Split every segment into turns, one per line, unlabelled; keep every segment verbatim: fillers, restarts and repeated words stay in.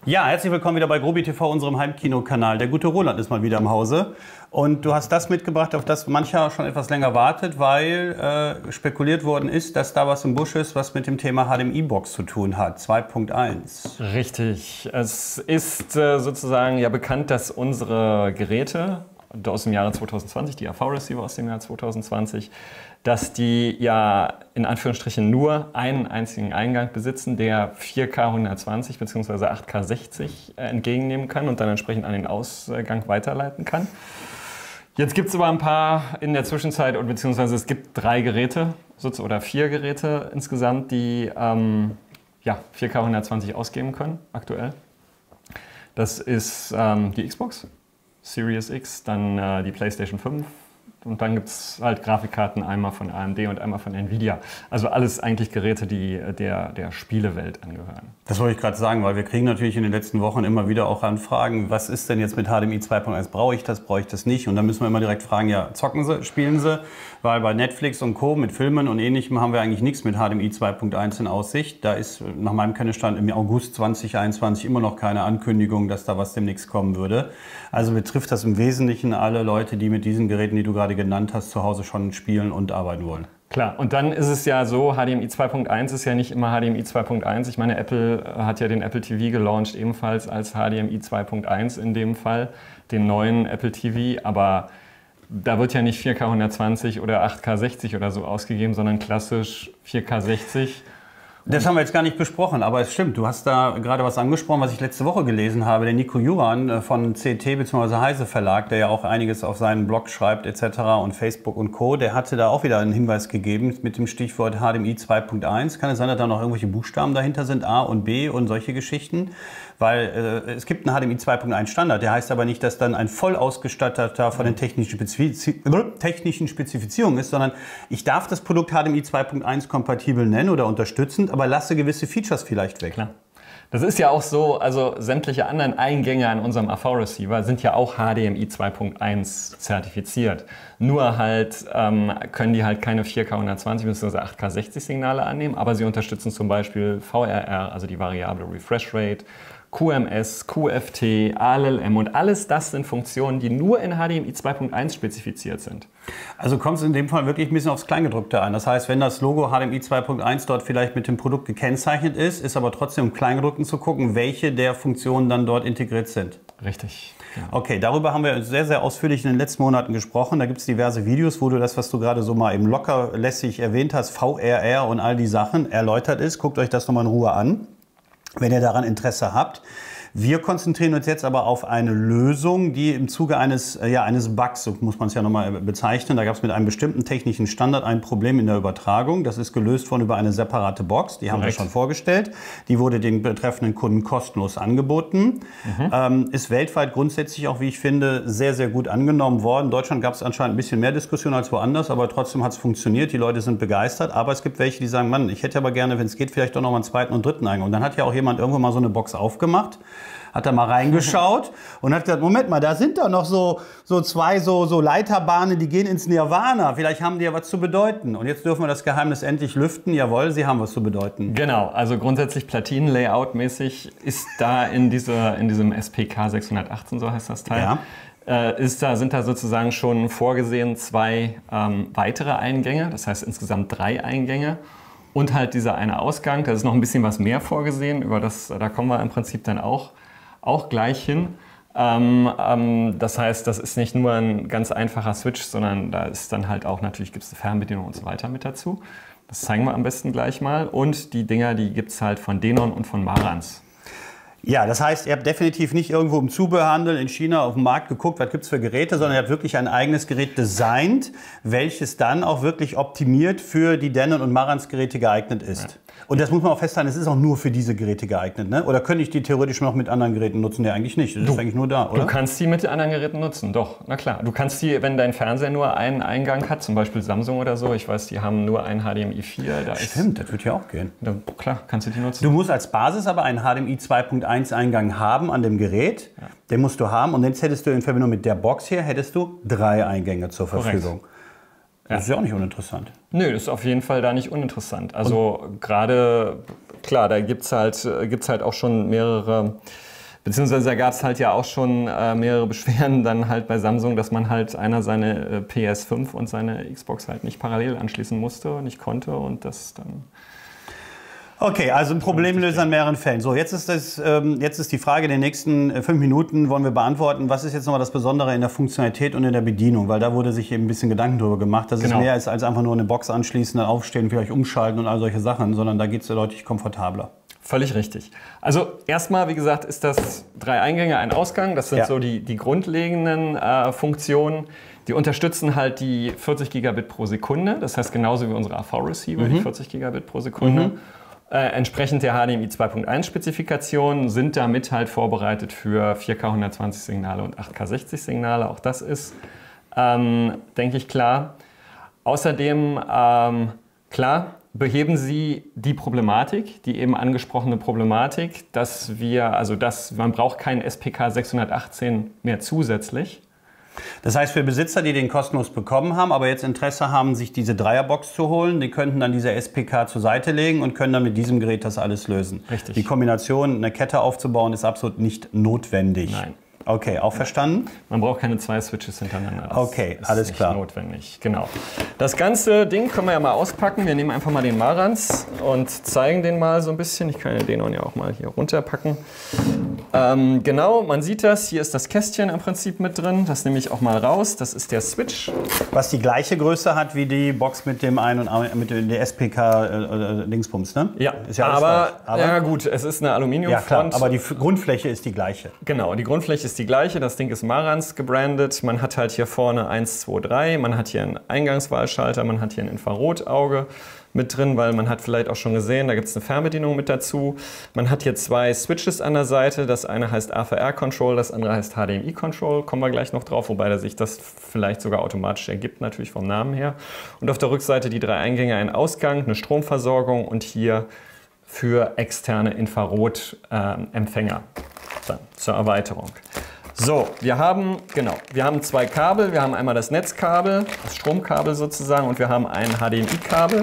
Ja, herzlich willkommen wieder bei Grobi T V, unserem Heimkino-Kanal. Der gute Roland ist mal wieder im Hause. Und du hast das mitgebracht, auf das mancher schon etwas länger wartet, weil äh, spekuliert worden ist, dass da was im Busch ist, was mit dem Thema H D M I-Box zu tun hat, zwei Punkt eins.
Richtig. Es ist äh, sozusagen ja bekannt, dass unsere Geräte aus dem Jahre zweitausendzwanzig, die A V-Receiver aus dem Jahr zweitausendzwanzig, dass die ja in Anführungsstrichen nur einen einzigen Eingang besitzen, der vier K hundertzwanzig bzw. acht K sechzig entgegennehmen kann und dann entsprechend an den Ausgang weiterleiten kann. Jetzt gibt es aber ein paar in der Zwischenzeit, beziehungsweise es gibt drei Geräte oder vier Geräte insgesamt, die ähm, ja, vier K hundertzwanzig ausgeben können aktuell. Das ist ähm, die Xbox Series X, dann äh, die PlayStation fünf und dann gibt es halt Grafikkarten einmal von A M D und einmal von Nvidia. Also alles eigentlich Geräte, die der, der Spielewelt angehören.
Das wollte ich gerade sagen, weil wir kriegen natürlich in den letzten Wochen immer wieder auch Anfragen, was ist denn jetzt mit H D M I zwei Punkt eins, brauche ich das, brauche ich das nicht? Und dann müssen wir immer direkt fragen, ja, zocken Sie, spielen Sie? Weil bei Netflix und Co. mit Filmen und Ähnlichem haben wir eigentlich nichts mit H D M I zwei Punkt eins in Aussicht. Da ist nach meinem Kenntnisstand im August zweitausendeinundzwanzig immer noch keine Ankündigung, dass da was demnächst kommen würde. Also betrifft das im Wesentlichen alle Leute, die mit diesen Geräten, die du gerade genannt hast, zu Hause schon spielen und arbeiten wollen.
Klar, und dann ist es ja so, H D M I zwei Punkt eins ist ja nicht immer H D M I zwei Punkt eins. Ich meine, Apple hat ja den Apple T V gelauncht, ebenfalls als H D M I zwei Punkt eins in dem Fall, den neuen Apple T V, aber da wird ja nicht vier K hundertzwanzig oder acht K sechzig oder so ausgegeben, sondern klassisch vier K sechzig.
Das haben wir jetzt gar nicht besprochen, aber es stimmt. Du hast da gerade was angesprochen, was ich letzte Woche gelesen habe. Der Nico Juran von C T bzw. Heise Verlag, der ja auch einiges auf seinen Blog schreibt et cetera und Facebook und Co., der hatte da auch wieder einen Hinweis gegeben mit dem Stichwort H D M I zwei Punkt eins. Kann es sein, dass da noch irgendwelche Buchstaben dahinter sind, A und B und solche Geschichten? Weil äh, es gibt einen H D M I zwei Punkt eins Standard, der heißt aber nicht, dass dann ein voll ausgestatteter von den technischen, Spezifiz technischen Spezifizierungen ist, sondern ich darf das Produkt H D M I zwei Punkt eins kompatibel nennen oder unterstützend, aber lasse gewisse Features vielleicht weg.
Klar. Das ist ja auch so, also sämtliche anderen Eingänge an unserem A V-Receiver sind ja auch H D M I zwei Punkt eins zertifiziert. Nur halt ähm, können die halt keine vier K hundertzwanzig bzw. acht K sechzig Signale annehmen, aber sie unterstützen zum Beispiel V R R, also die variable Refresh Rate, Q M S, Q F T, A L L M und alles das sind Funktionen, die nur in H D M I zwei Punkt eins spezifiziert sind.
Also kommt es in dem Fall wirklich ein bisschen aufs Kleingedruckte an. Das heißt, wenn das Logo H D M I zwei Punkt eins dort vielleicht mit dem Produkt gekennzeichnet ist, ist aber trotzdem im Kleingedruckten zu gucken, welche der Funktionen dann dort integriert sind.
Richtig. Ja.
Okay, darüber haben wir sehr, sehr ausführlich in den letzten Monaten gesprochen. Da gibt es diverse Videos, wo du das, was du gerade so mal eben locker lässig erwähnt hast, V R R und all die Sachen erläutert ist. Guckt euch das nochmal in Ruhe an, wenn ihr daran Interesse habt. Wir konzentrieren uns jetzt aber auf eine Lösung, die im Zuge eines, ja, eines Bugs, so muss man es ja nochmal bezeichnen, da gab es mit einem bestimmten technischen Standard ein Problem in der Übertragung. Das ist gelöst worden über eine separate Box, die haben wir schon vorgestellt. Die wurde den betreffenden Kunden kostenlos angeboten. Mhm. Ähm, ist weltweit grundsätzlich auch, wie ich finde, sehr, sehr gut angenommen worden. In Deutschland gab es anscheinend ein bisschen mehr Diskussion als woanders, aber trotzdem hat es funktioniert. Die Leute sind begeistert. Aber es gibt welche, die sagen, Mann, ich hätte aber gerne, wenn es geht, vielleicht doch noch mal einen zweiten und dritten Eingang. Und dann hat ja auch jemand irgendwo mal so eine Box aufgemacht, hat da mal reingeschaut und hat gesagt, Moment mal, da sind da noch so, so zwei so, so Leiterbahnen, die gehen ins Nirvana. Vielleicht haben die ja was zu bedeuten. Und jetzt dürfen wir das Geheimnis endlich lüften. Jawohl, sie haben was zu bedeuten.
Genau, also grundsätzlich Platinen-Layout-mäßig ist da in, dieser, in diesem S P K sechshundertachtzehn, so heißt das Teil,
ja.
äh, ist da, sind da sozusagen schon vorgesehen zwei ähm, weitere Eingänge, das heißt insgesamt drei Eingänge. Und halt dieser eine Ausgang, da ist noch ein bisschen was mehr vorgesehen, über das, da kommen wir im Prinzip dann auch auch gleich hin. Ähm, ähm, das heißt, das ist nicht nur ein ganz einfacher Switch, sondern da ist dann halt auch, natürlich gibt es eine Fernbedienung und so weiter mit dazu. Das zeigen wir am besten gleich mal. Und die Dinger, die gibt es halt von Denon und von Marantz.
Ja, das heißt, ihr habt definitiv nicht irgendwo im Zubehörhandel in China auf dem Markt geguckt, was gibt es für Geräte, sondern ihr habt wirklich ein eigenes Gerät designt, welches dann auch wirklich optimiert für die Denon und Marantz Geräte geeignet ist. Ja. Und das muss man auch festhalten, es ist auch nur für diese Geräte geeignet, ne? Oder könnte ich die theoretisch noch mit anderen Geräten nutzen? Nee, eigentlich nicht. Das
du,
ist eigentlich nur da, oder?
Du kannst die mit anderen Geräten nutzen, doch, na klar. Du kannst die, wenn dein Fernseher nur einen Eingang hat, zum Beispiel Samsung oder so, ich weiß, die haben nur einen H D M I vier. Da
Stimmt,
ist,
das wird ja auch gehen.
Da, klar, kannst du die nutzen.
Du musst als Basis aber einen H D M I zwei Punkt eins Eingang haben an dem Gerät. Ja. Den musst du haben und jetzt hättest du in Verbindung mit der Box hier, hättest du drei Eingänge zur Verfügung. Korrekt. Das ist ja auch nicht uninteressant.
Nö, das ist auf jeden Fall da nicht uninteressant. Also gerade, klar, da gibt es halt, gibt's halt auch schon mehrere Beziehungsweise da gab es halt ja auch schon äh, mehrere Beschwerden dann halt bei Samsung, dass man halt einer seine äh, P S fünf und seine Xbox halt nicht parallel anschließen musste, nicht konnte und das dann...
Okay, also ein Problemlöser in mehreren Fällen. So, jetzt ist, das, ähm, jetzt ist die Frage, in den nächsten äh, fünf Minuten wollen wir beantworten, was ist jetzt nochmal das Besondere in der Funktionalität und in der Bedienung, weil da wurde sich eben ein bisschen Gedanken drüber gemacht, dass genau. es mehr ist als einfach nur eine Box anschließen, dann aufstehen, vielleicht umschalten und all solche Sachen, sondern da geht es ja deutlich komfortabler.
Völlig richtig. Also erstmal, wie gesagt, ist das drei Eingänge, ein Ausgang. Das sind ja. so die, die grundlegenden äh, Funktionen. Die unterstützen halt die vierzig Gigabit pro Sekunde. Das heißt genauso wie unsere A V-Receiver, mhm. die vierzig Gigabit pro Sekunde. Mhm. Äh, entsprechend der H D M I zwei Punkt eins Spezifikation sind damit halt vorbereitet für vier K hundertzwanzig Signale und acht K sechzig Signale. Auch das ist, ähm, denke ich, klar. Außerdem, ähm, klar, beheben Sie die Problematik, die eben angesprochene Problematik, dass wir, also dass man braucht keinen S P K sechshundertachtzehn mehr zusätzlich.
Das heißt, für Besitzer, die den kostenlos bekommen haben, aber jetzt Interesse haben, sich diese Dreierbox zu holen, die könnten dann diese S P K zur Seite legen und können dann mit diesem Gerät das alles lösen.
Richtig.
Die Kombination, eine Kette aufzubauen, ist absolut nicht notwendig.
Nein.
Okay, auch verstanden?
Man braucht keine zwei Switches hintereinander. Das
okay,
ist
alles
nicht
klar.
notwendig. Genau. Das ganze Ding können wir ja mal auspacken. Wir nehmen einfach mal den Marantz und zeigen den mal so ein bisschen. Ich kann ja den ja auch mal hier runterpacken. Ähm, genau, man sieht das. Hier ist das Kästchen im Prinzip mit drin. Das nehme ich auch mal raus. Das ist der Switch.
Was die gleiche Größe hat wie die Box mit dem Ein- und mit der S P K-Dingsbums, äh, ne?
Ja,
ist ja
aber, aber ja gut, es ist eine Aluminiumfront.
Ja, klar, aber die Grundfläche ist die gleiche.
Genau, die Grundfläche ist die gleiche. Das Ding ist Marantz gebrandet. Man hat halt hier vorne eins, zwei, drei. Man hat hier einen Eingangswahlschalter. Man hat hier ein Infrarotauge mit drin, weil man hat vielleicht auch schon gesehen, da gibt es eine Fernbedienung mit dazu. Man hat hier zwei Switches an der Seite. Das eine heißt A V R-Control, das andere heißt H D M I-Control. Kommen wir gleich noch drauf, wobei der sich das vielleicht sogar automatisch ergibt, natürlich vom Namen her. Und auf der Rückseite die drei Eingänge, ein Ausgang, eine Stromversorgung und hier für externe Infrarotempfänger äh, zur Erweiterung. So, wir haben, genau, wir haben zwei Kabel. Wir haben einmal das Netzkabel, das Stromkabel sozusagen, und wir haben ein H D M I-Kabel.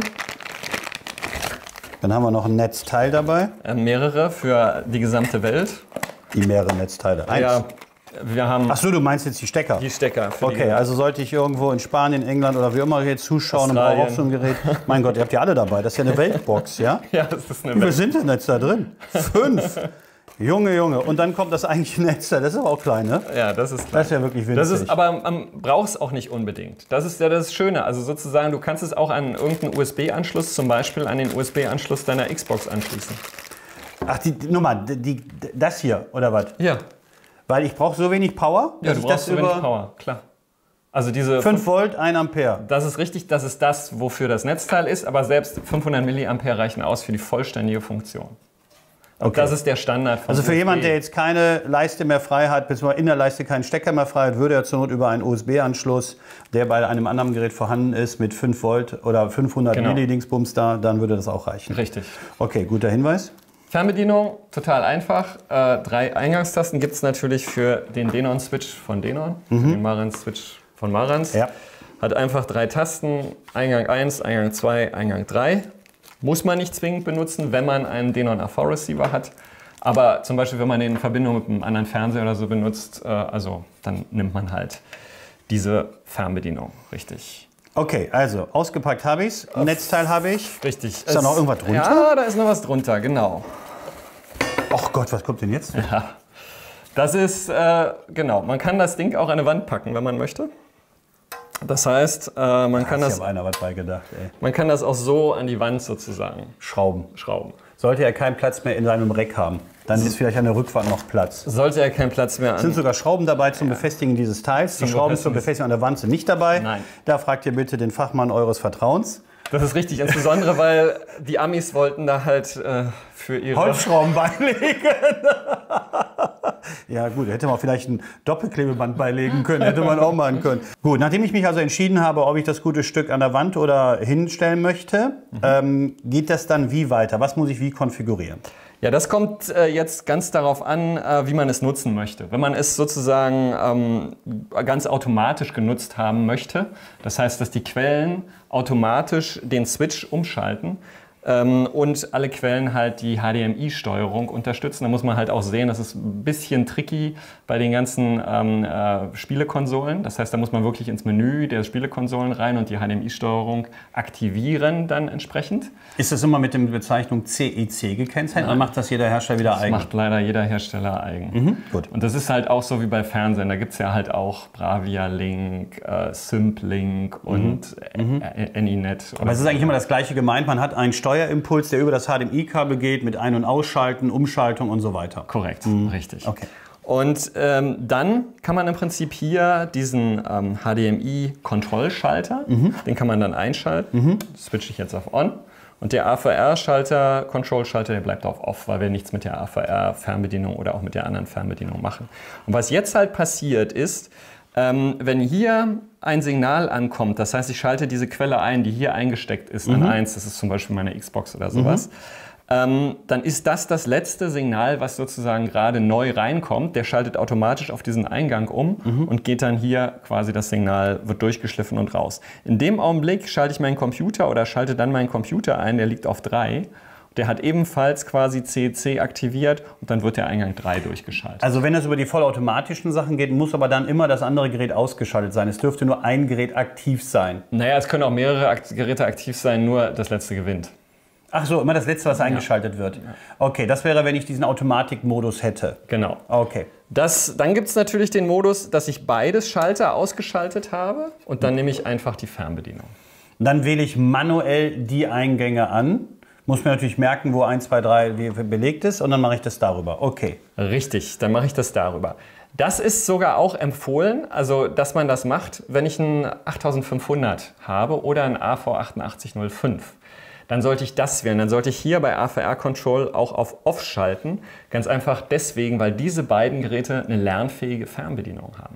Dann haben wir noch ein Netzteil dabei.
Äh, mehrere für die gesamte Welt.
Die mehreren Netzteile. Eins.
Ja, wir haben.
Ach so, du meinst jetzt die Stecker?
Die Stecker. Für
okay,
die
also sollte ich irgendwo in Spanien, England oder wie immer jetzt zuschauen und brauche auch so ein Gerät. Mein Gott, ihr habt ja alle dabei. Das ist ja eine Weltbox, ja?
Ja, das ist eine
Wie
Welt.
viele sind denn jetzt da drin? Fünf. Junge, Junge. Und dann kommt das eigentliche Netzteil. Das ist aber auch klein, ne?
Ja, das ist klein.
Das ist ja wirklich winzig.
Das ist, aber man braucht es auch nicht unbedingt. Das ist ja das Schöne. Also sozusagen, du kannst es auch an irgendeinen U S B-Anschluss, zum Beispiel an den U S B-Anschluss deiner Xbox anschließen.
Ach, die, Nummer, die, die, das hier, oder was?
Ja.
Weil ich brauche so wenig Power.
Ja, du brauchst so wenig Power, klar. Also diese
fünf Volt, ein Ampere.
Das ist richtig, das ist das, wofür das Netzteil ist, aber selbst fünfhundert Milliampere reichen aus für die vollständige Funktion. Und okay. Das ist der Standard von
Also für
U S B.
jemanden, der jetzt keine Leiste mehr frei hat, beziehungsweise in der Leiste keinen Stecker mehr frei hat, würde er zur Not über einen U S B-Anschluss, der bei einem anderen Gerät vorhanden ist, mit fünf Volt oder fünfhundert
genau.
Millidingsbums da, dann würde das auch reichen.
Richtig.
Okay, guter Hinweis.
Fernbedienung, total einfach. Äh, drei Eingangstasten gibt es natürlich für den Denon-Switch von Denon, mhm. für den Marantz-Switch von Marantz.
Ja.
Hat einfach drei Tasten, Eingang eins, Eingang zwei, Eingang drei. Muss man nicht zwingend benutzen, wenn man einen Denon A V-Receiver hat. Aber zum Beispiel, wenn man den in Verbindung mit einem anderen Fernseher oder so benutzt, äh, also dann nimmt man halt diese Fernbedienung, richtig.
Okay, also ausgepackt habe ich es, Netzteil habe ich.
Richtig.
Ist da noch irgendwas drunter?
Ja, da ist noch was drunter, genau.
Ach Gott, was kommt denn jetzt?
Ja, das ist, äh, genau, man kann das Ding auch an eine Wand packen, wenn man möchte. Das heißt, äh, man, kann das,
ich einer was bei gedacht, ey.
man kann das auch so an die Wand sozusagen
schrauben.
schrauben.
Sollte er keinen Platz mehr in seinem Rack haben, dann ist vielleicht an der Rückwand noch Platz.
Sollte er keinen Platz mehr an...
Es sind sogar Schrauben dabei zum ja. Befestigen dieses Teils. Die Schrauben zur Befestigung an der Wand sind nicht dabei.
Nein.
Da fragt ihr bitte den Fachmann eures Vertrauens.
Das ist richtig, insbesondere weil die Amis wollten da halt äh, für ihre...
Holzschrauben beilegen. Ja gut, hätte man vielleicht ein Doppelklebeband beilegen können, hätte man auch machen können. Gut, nachdem ich mich also entschieden habe, ob ich das gute Stück an der Wand oder hinstellen möchte, mhm. ähm, geht das dann wie weiter? Was muss ich wie konfigurieren?
Ja, das kommt äh, jetzt ganz darauf an, äh, wie man es nutzen möchte. Wenn man es sozusagen ähm, ganz automatisch genutzt haben möchte, das heißt, dass die Quellen automatisch den Switch umschalten, Ähm, und alle Quellen halt die H D M I-Steuerung unterstützen. Da muss man halt auch sehen, das ist ein bisschen tricky bei den ganzen ähm, äh, Spielekonsolen. Das heißt, da muss man wirklich ins Menü der Spielekonsolen rein und die H D M I-Steuerung aktivieren dann entsprechend.
Ist das immer mit der Bezeichnung C E C gekennzeichnet oder macht das jeder Hersteller wieder
das
eigen?
Das macht leider jeder Hersteller eigen.
Mhm, gut.
Und das ist halt auch so wie bei Fernsehen. Da gibt es ja halt auch Bravia Link, äh, Symplink und mhm. AnyNet.
Aber es ist eigentlich immer das Gleiche gemeint. Man hat einen Steuerimpuls, der über das H D M I-Kabel geht, mit Ein- und Ausschalten, Umschaltung und so weiter.
Korrekt, mhm. richtig.
Okay.
Und ähm, dann kann man im Prinzip hier diesen ähm, H D M I-Kontrollschalter, mhm. den kann man dann einschalten. Mhm. Das switche ich jetzt auf On. Und der A V R-Schalter, Control-Schalter, der bleibt auf Off, weil wir nichts mit der A V R-Fernbedienung oder auch mit der anderen Fernbedienung machen. Und was jetzt halt passiert ist, ähm, wenn hier ein Signal ankommt, das heißt, ich schalte diese Quelle ein, die hier eingesteckt ist, mhm. an eins, das ist zum Beispiel meine Xbox oder sowas, mhm. ähm, dann ist das das letzte Signal, was sozusagen gerade neu reinkommt. Der schaltet automatisch auf diesen Eingang um mhm. und geht dann hier quasi, das Signal wird durchgeschliffen und raus. In dem Augenblick schalte ich meinen Computer oder schalte dann meinen Computer ein, der liegt auf drei. Der hat ebenfalls quasi C E C aktiviert und dann wird der Eingang drei durchgeschaltet.
Also wenn es über die vollautomatischen Sachen geht, muss aber dann immer das andere Gerät ausgeschaltet sein. Es dürfte nur ein Gerät aktiv sein.
Naja, es können auch mehrere Akt- Geräte aktiv sein, nur das letzte gewinnt.
Ach so, immer das letzte, was ja. eingeschaltet wird. Okay, das wäre, wenn ich diesen Automatikmodus hätte.
Genau.
Okay.
Das, dann gibt es natürlich den Modus, dass ich beides Schalter ausgeschaltet habe und dann nehme ich einfach die Fernbedienung.
Und dann wähle ich manuell die Eingänge an. Muss mir natürlich merken, wo eins, zwei, drei belegt ist und dann mache ich das darüber. Okay.
Richtig, dann mache ich das darüber. Das ist sogar auch empfohlen, also dass man das macht, wenn ich einen achttausendfünfhundert habe oder einen A V achtundachtzig null fünf. Dann sollte ich das wählen. Dann sollte ich hier bei A V R Control auch auf Off schalten. Ganz einfach deswegen, weil diese beiden Geräte eine lernfähige Fernbedienung haben.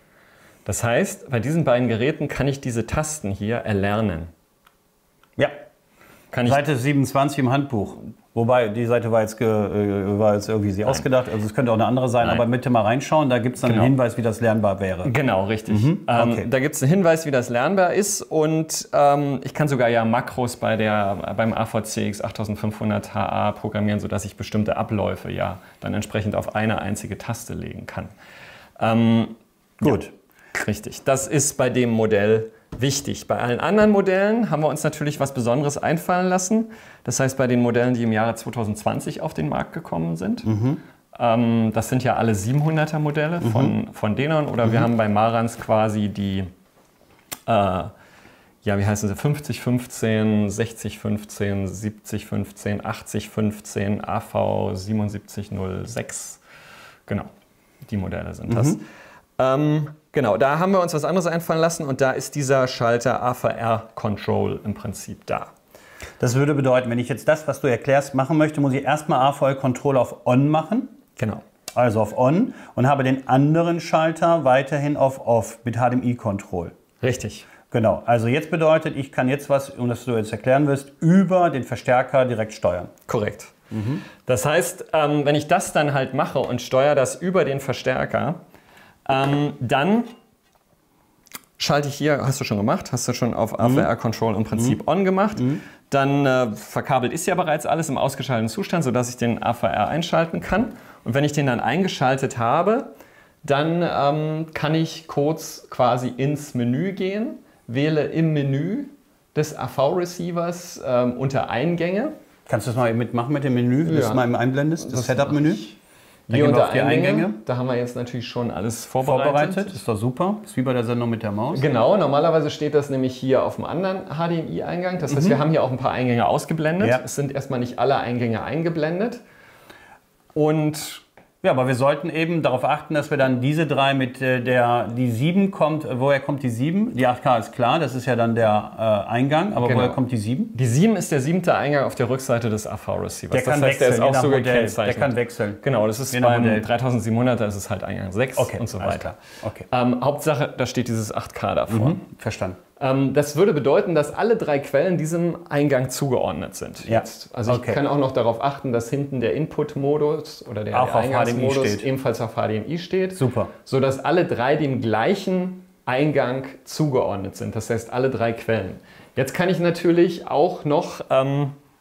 Das heißt, bei diesen beiden Geräten kann ich diese Tasten hier erlernen.
Ja.
Kann ich
Seite siebenundzwanzig im Handbuch. Wobei, die Seite war jetzt, ge, äh, war jetzt irgendwie sie Nein. ausgedacht. Also es könnte auch eine andere sein, Nein. aber bitte mal reinschauen. Da gibt es dann genau. einen Hinweis, wie das lernbar wäre.
Genau, richtig.
Mhm. Okay.
Ähm, da gibt es einen Hinweis, wie das lernbar ist. Und ähm, ich kann sogar ja Makros bei der, beim A V C X achttausendfünfhundert H A programmieren, sodass ich bestimmte Abläufe ja dann entsprechend auf eine einzige Taste legen kann. Ähm,
Gut.
Ja, richtig. Das ist bei dem Modell wichtig. Bei allen anderen Modellen haben wir uns natürlich was Besonderes einfallen lassen. Das heißt, bei den Modellen, die im Jahre zweitausendzwanzig auf den Markt gekommen sind, mhm. ähm, das sind ja alle siebenhunderter Modelle mhm. von, von Denon. Oder mhm. wir haben bei Marantz quasi die, äh, ja, wie heißen sie, fünfzig fünfzehn, sechzig fünfzehn, siebzig fünfzehn, achtzig fünfzehn, A V siebenundsiebzig null sechs. Genau, die Modelle sind das. Mhm. Ähm, genau, da haben wir uns was anderes einfallen lassen und da ist dieser Schalter A V R Control im Prinzip da.
Das würde bedeuten, wenn ich jetzt das, was du erklärst, machen möchte, muss ich erstmal A V R Control auf On machen.
Genau.
Also auf On und habe den anderen Schalter weiterhin auf Off mit H D M I Control.
Richtig.
Genau, also jetzt bedeutet, ich kann jetzt was, um das du jetzt erklären wirst, über den Verstärker direkt steuern.
Korrekt. Mhm. Das heißt, ähm, wenn ich das dann halt mache und steuere das über den Verstärker, Ähm, dann schalte ich hier, hast du schon gemacht, hast du schon auf A V R Control im Prinzip mhm. on gemacht. Mhm. Dann äh, verkabelt ist ja bereits alles im ausgeschalteten Zustand, sodass ich den A V R einschalten kann. Und wenn ich den dann eingeschaltet habe, dann ähm, kann ich kurz quasi ins Menü gehen, wähle im Menü des A V-Receivers ähm, unter Eingänge.
Kannst du das mal mitmachen mit dem Menü, wie ja. du es mal einblendest, das, das Setup-Menü?
Hier unter die Eingänge, Eingänge, da haben wir jetzt natürlich schon alles vorbereitet.
Vorbereitet, ist doch super. Ist wie bei der Sendung mit der Maus.
Genau, normalerweise steht das nämlich hier auf dem anderen H D M I-Eingang. Das heißt, mhm. wir haben hier auch ein paar Eingänge ausgeblendet. Ja. Es sind erstmal nicht alle Eingänge eingeblendet. Und
ja, aber wir sollten eben darauf achten, dass wir dann diese drei mit äh, der, die sieben kommt, äh, woher kommt die sieben? Die acht K ist klar, das ist ja dann der äh, Eingang, aber genau. woher kommt die sieben?
Die sieben ist der siebte Eingang auf der Rückseite des A V-Receivers.
Der kann
das heißt,
wechseln,
der ist auch so
gekennzeichnet. Der kann wechseln.
Genau, das ist beim dreitausendsiebenhunderter ist es halt Eingang sechs
okay,
und so weiter.
Okay.
Ähm, Hauptsache, da steht dieses acht K davor.
Mhm, verstanden.
Ähm, das würde bedeuten, dass alle drei Quellen diesem Eingang zugeordnet sind.
Ja.
Jetzt. Also
okay.
ich kann auch noch darauf achten, dass hinten der Input-Modus oder der,
auch
der
Eingangsmodus
ebenfalls auf H D M I steht.
Super.
Sodass alle drei dem gleichen Eingang zugeordnet sind. Das heißt, alle drei Quellen. Jetzt kann ich natürlich auch noch ähm,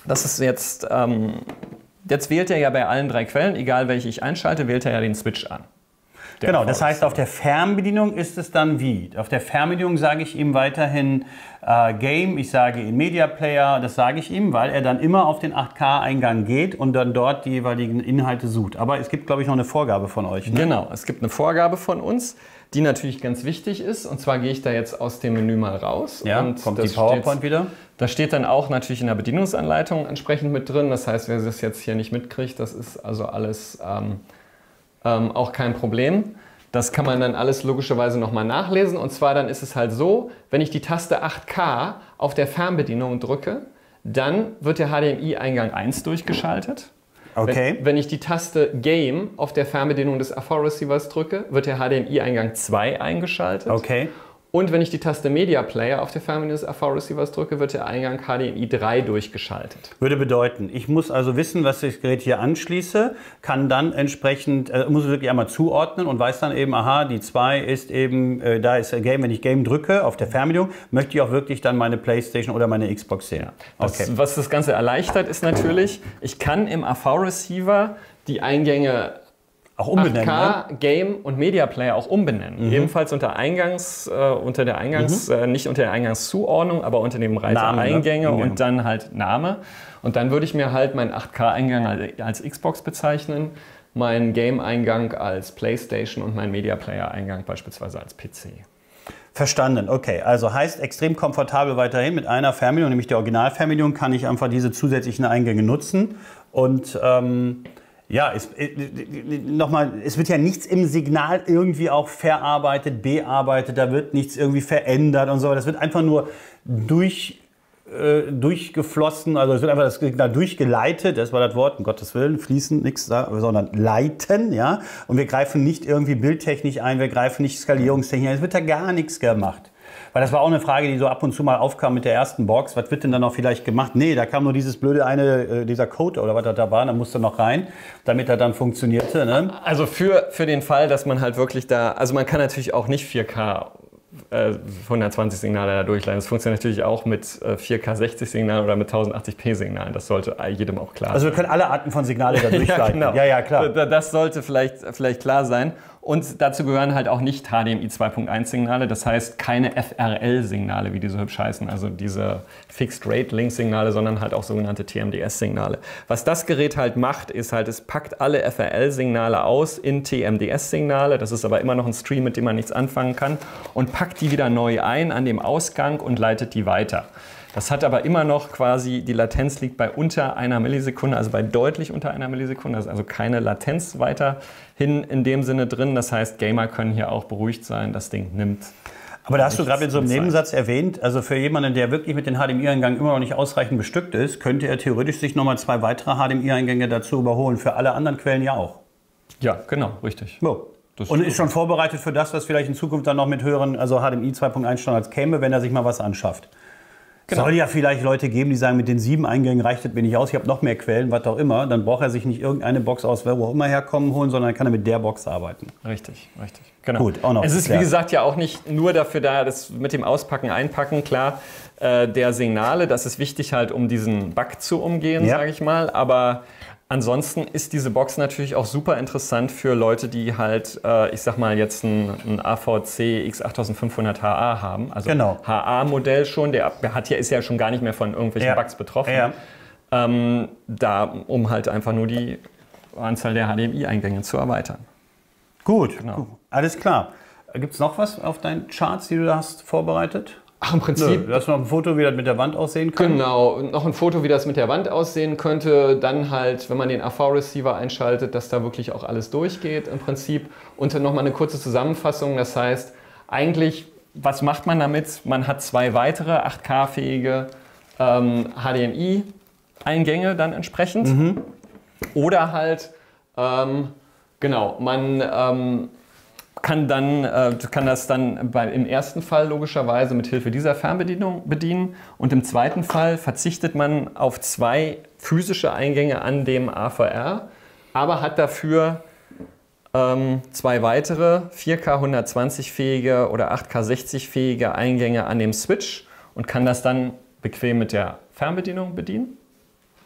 das ist jetzt, ähm, jetzt wählt er ja bei allen drei Quellen, egal welche ich einschalte, wählt er ja den Switch an.
Genau, das heißt, auf der Fernbedienung ist es dann wie? Auf der Fernbedienung sage ich ihm weiterhin äh, Game, ich sage ihm Media Player, das sage ich ihm, weil er dann immer auf den acht K-Eingang geht und dann dort die jeweiligen Inhalte sucht. Aber es gibt, glaube ich, noch eine Vorgabe von euch. Ne?
Genau, es gibt eine Vorgabe von uns, die natürlich ganz wichtig ist. Und zwar gehe ich da jetzt aus dem Menü mal raus.
Ja,
und
kommt die PowerPoint wieder.
Da steht dann auch natürlich in der Bedienungsanleitung entsprechend mit drin. Das heißt, wer das jetzt hier nicht mitkriegt, das ist also alles ähm, ähm, auch kein Problem. Das kann man dann alles logischerweise nochmal nachlesen. Und zwar dann ist es halt so, wenn ich die Taste acht K auf der Fernbedienung drücke, dann wird der H D M I-Eingang eins durchgeschaltet.
Okay.
Wenn, wenn ich die Taste Game auf der Fernbedienung des A V-Receivers drücke, wird der H D M I-Eingang zwei eingeschaltet.
Okay.
Und wenn ich die Taste Media Player auf der Fernbedienung des A V-Receivers drücke, wird der Eingang H D M I drei durchgeschaltet.
Würde bedeuten, ich muss also wissen, was ich das Gerät hier anschließe, kann dann entsprechend, äh, muss es wirklich einmal zuordnen und weiß dann eben, aha, die zwei ist eben, äh, da ist Game, wenn ich Game drücke auf der Fernbedienung, möchte ich auch wirklich dann meine Playstation oder meine Xbox sehen.
Das,
okay.
Was das Ganze erleichtert, ist natürlich, ich kann im A V-Receiver die Eingänge
auch umbenennen,
acht K,
ne?
Game und Media Player auch umbenennen. Mhm. Ebenfalls unter Eingangs, äh, unter der Eingangs, mhm. äh, nicht unter der Eingangszuordnung, aber unter dem Reiter
Name,
Eingänge
ne?
und dann halt Name. Und dann würde ich mir halt meinen acht K-Eingang als, als Xbox bezeichnen, meinen Game-Eingang als Playstation und meinen Media Player-Eingang beispielsweise als P C.
Verstanden, okay. Also heißt extrem komfortabel weiterhin mit einer Fernbedienung, nämlich der Original-Fernbedienung, kann ich einfach diese zusätzlichen Eingänge nutzen und ähm, ja, es, nochmal, es wird ja nichts im Signal irgendwie auch verarbeitet, bearbeitet, da wird nichts irgendwie verändert und so. Das wird einfach nur durch, äh, durchgeflossen, also es wird einfach das Signal durchgeleitet, das war das Wort, um Gottes Willen, fließen, nichts da, sondern leiten, ja. Und wir greifen nicht irgendwie bildtechnisch ein, wir greifen nicht skalierungstechnisch ein, es wird da gar nichts gemacht. Weil das war auch eine Frage, die so ab und zu mal aufkam mit der ersten Box. Was wird denn dann noch vielleicht gemacht? Nee, da kam nur dieses blöde eine, dieser Code oder was das da war, da musste noch rein, damit er dann funktionierte. Ne?
Also für, für den Fall, dass man halt wirklich da, also man kann natürlich auch nicht vier K äh, hundertzwanzig Signale da durchleiten. Das funktioniert natürlich auch mit äh, vier K sechzig Signalen oder mit tausendachtzig p Signalen. Das sollte jedem auch klar sein.
Also wir können alle Arten von Signale da durchleiten.
ja, genau.
ja, ja, klar.
Das sollte vielleicht, vielleicht klar sein. Und dazu gehören halt auch nicht H D M I zwei Punkt eins Signale, das heißt keine F R L-Signale, wie die so hübsch heißen, also diese Fixed-Rate-Link-Signale, sondern halt auch sogenannte T M D S-Signale. Was das Gerät halt macht, ist halt, es packt alle F R L-Signale aus in T M D S-Signale, das ist aber immer noch ein Stream, mit dem man nichts anfangen kann, und packt die wieder neu ein an dem Ausgang und leitet die weiter. Das hat aber immer noch quasi, die Latenz liegt bei unter einer Millisekunde, also bei deutlich unter einer Millisekunde. Da ist also keine Latenz weiterhin in dem Sinne drin. Das heißt, Gamer können hier auch beruhigt sein, das Ding nimmt.
Aber da hast du gerade in so einem Nebensatz erwähnt, also für jemanden, der wirklich mit den H D M I-Eingängen immer noch nicht ausreichend bestückt ist, könnte er theoretisch sich nochmal zwei weitere H D M I-Eingänge dazu überholen. Für alle anderen Quellen ja auch.
Ja, genau, richtig.
So. Und ist schon vorbereitet für das, was vielleicht in Zukunft dann noch mit höheren, also H D M I zwei Punkt eins Standards käme, wenn er sich mal was anschafft. Genau. Soll ja vielleicht Leute geben, die sagen, mit den sieben Eingängen reicht es mir nicht aus, ich habe noch mehr Quellen, was auch immer. Dann braucht er sich nicht irgendeine Box aus, wo auch immer herkommen, holen, sondern dann kann er mit der Box arbeiten.
Richtig, richtig. Genau.
Gut, auch noch.
Es ist, wie gesagt, ja auch nicht nur dafür da, das mit dem Auspacken, Einpacken, klar, äh, der Signale, das ist wichtig halt, um diesen Bug zu umgehen, ja. sage ich mal, aber ansonsten ist diese Box natürlich auch super interessant für Leute, die halt, äh, ich sag mal, jetzt ein, ein A V C X achttausendfünfhundert H A haben. Also
genau.
H A-Modell schon, der hat ja, ist ja schon gar nicht mehr von irgendwelchen
ja.
Bugs betroffen.
Ja.
Ähm, da, um halt einfach nur die Anzahl der H D M I-Eingänge zu erweitern.
Gut,
genau.
Alles klar. Gibt es noch was auf deinen Charts, die du da hast vorbereitet?
Ach, im Prinzip.
Nö, du hast noch ein Foto, wie das mit der Wand aussehen kann.
Genau, noch ein Foto, wie das mit der Wand aussehen könnte. Dann halt, wenn man den A V-Receiver einschaltet, dass da wirklich auch alles durchgeht im Prinzip. Und dann nochmal eine kurze Zusammenfassung. Das heißt, eigentlich, was macht man damit? Man hat zwei weitere acht K-fähige ähm, H D M I-Eingänge dann entsprechend. Mhm. Oder halt, ähm, genau, man ähm, kann, dann, äh, kann das dann bei, im ersten Fall logischerweise mit Hilfe dieser Fernbedienung bedienen und im zweiten Fall verzichtet man auf zwei physische Eingänge an dem A V R, aber hat dafür ähm, zwei weitere vier K hundertzwanzig-fähige oder acht K sechzig-fähige Eingänge an dem Switch und kann das dann bequem mit der Fernbedienung bedienen.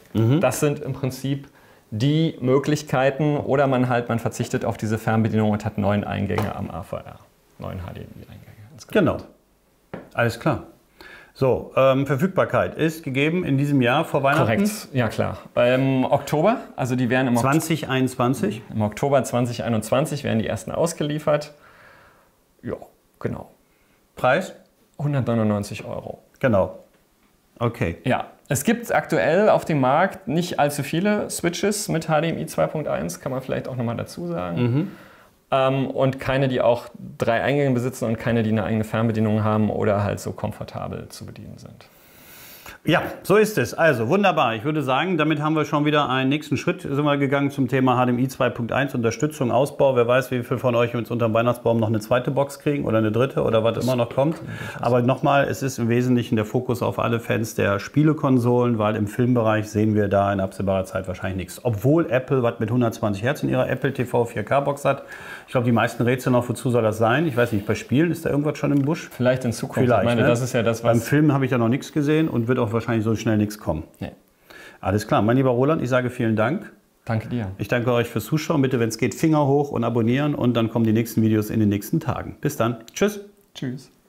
Mhm. Das sind im Prinzip die Möglichkeiten, oder man halt, man verzichtet auf diese Fernbedienung und hat neun Eingänge am A V R. Neun H D M I-Eingänge.
Genau. Alles klar. So, ähm, Verfügbarkeit ist gegeben in diesem Jahr vor Weihnachten?
Korrekt, ja klar. Im Oktober, also die werden im
zwanzig einundzwanzig?
Im Oktober zwanzig einundzwanzig werden die ersten ausgeliefert. Ja, genau.
Preis?
hundertneunundneunzig Euro.
Genau. Okay.
Ja, es gibt aktuell auf dem Markt nicht allzu viele Switches mit H D M I zwei Punkt eins, kann man vielleicht auch nochmal dazu sagen.
Mhm.
Ähm, und keine, die auch drei Eingänge besitzen und keine, die eine eigene Fernbedienung haben oder halt so komfortabel zu bedienen sind.
Ja, so ist es. Also wunderbar. Ich würde sagen, damit haben wir schon wieder einen nächsten Schritt sind wir gegangen zum Thema H D M I zwei Punkt eins, Unterstützung, Ausbau. Wer weiß, wie viele von euch uns unter dem Weihnachtsbaum noch eine zweite Box kriegen oder eine dritte oder was immer noch kommt. Aber nochmal, es ist im Wesentlichen der Fokus auf alle Fans der Spielekonsolen, weil im Filmbereich sehen wir da in absehbarer Zeit wahrscheinlich nichts. Obwohl Apple was mit hundertzwanzig Hertz in ihrer Apple T V vier K Box hat. Ich glaube, die meisten rätseln noch, wozu soll das sein? Ich weiß nicht, bei Spielen ist da irgendwas schon im Busch?
Vielleicht in Zukunft.
Vielleicht,
ich meine,
ne?
das ist ja das, was...
Beim Film habe ich ja noch nichts gesehen und wird auch wahrscheinlich so schnell nichts kommen.
Nee.
Alles klar, mein lieber Roland, ich sage vielen Dank.
Danke dir.
Ich danke euch fürs Zuschauen. Bitte, wenn es geht, Finger hoch und abonnieren und dann kommen die nächsten Videos in den nächsten Tagen. Bis dann. Tschüss.
Tschüss.